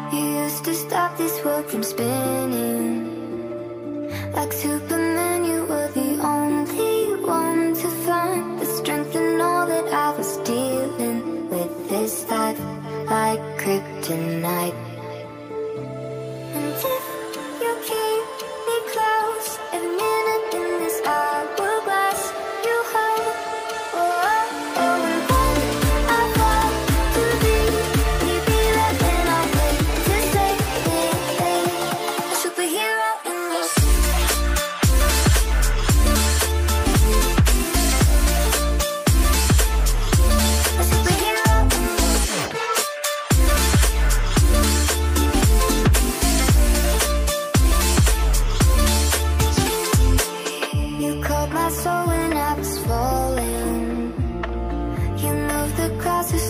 You used to stop this world from spinning. Like Superman, you were the only one to find the strength in all that I was dealing with this life, like kryptonite. And if you keep me close, every minute in this hourglass, you hold. Oh, oh, oh, and when I fall to thee, you be there and I'll wait to save me. A superhero in this. A superhero in this. You caught my soul when I was falling. You moved the crosses